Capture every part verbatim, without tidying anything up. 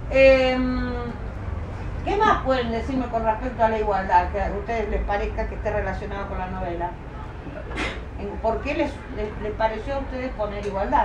Eh, ¿Qué más pueden decirme con respecto a la igualdad, que a ustedes les parezca que esté relacionado con la novela? ¿Por qué les, les, les pareció a ustedes poner igualdad?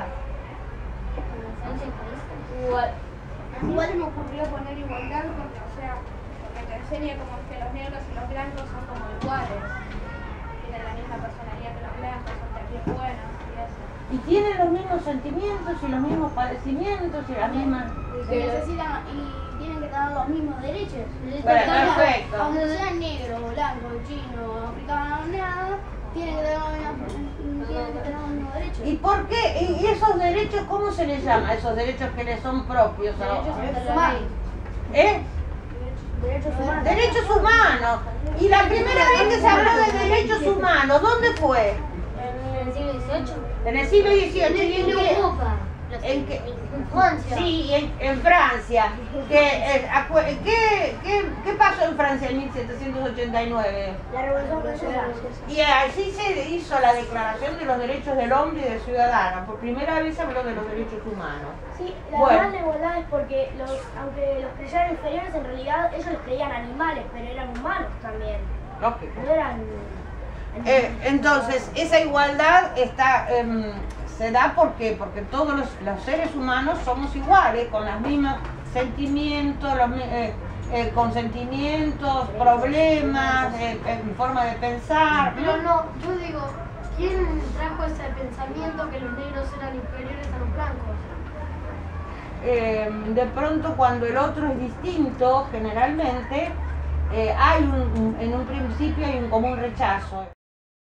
Igual. Igual me ocurrió poner igualdad porque, o sea, porque te enseña como que los negros y los blancos son como iguales. Tienen la misma personalidad que los blancos, son también buenos y eso. Y tienen los mismos sentimientos y los mismos padecimientos y las mismas... Se necesitan y tienen que tener los mismos derechos. Bueno, perfecto. Aunque sean negro, blanco, chino, africano, nada, tienen que tener los mismos, tienen que tener los mismos derechos. ¿Y por qué? ¿Y esos derechos cómo se les llama? Esos derechos que les son propios. Derechos humanos. ¿Eh? Derechos humanos. Derechos humanos. Y la primera vez que se habló de derechos humanos, ¿dónde fue? En el siglo dieciocho. En el siglo dieciocho. ¿Y en qué? ¿En qué? En Francia. Sí, en, en Francia. ¿Qué, eh, qué, qué, ¿Qué pasó en Francia en mil setecientos ochenta y nueve? La Revolución Francesa. Y así se hizo la Declaración de los Derechos del Hombre y del Ciudadano. Por primera vez se habló de los derechos humanos. Sí, la Bueno. verdad la igualdad es porque los, aunque los creyeran inferiores, en realidad ellos les creían animales, pero eran humanos también. Lógico. No eran... Eh, entonces, esa igualdad está, eh, se da porque, porque todos los, los seres humanos somos iguales, con los mismos sentimientos, los, eh, eh, consentimientos, problemas, eh, en forma de pensar. Pero no, yo digo, ¿quién trajo ese pensamiento que los negros eran inferiores a los blancos? Eh, de pronto cuando el otro es distinto, generalmente, eh, hay un, en un principio hay un común rechazo.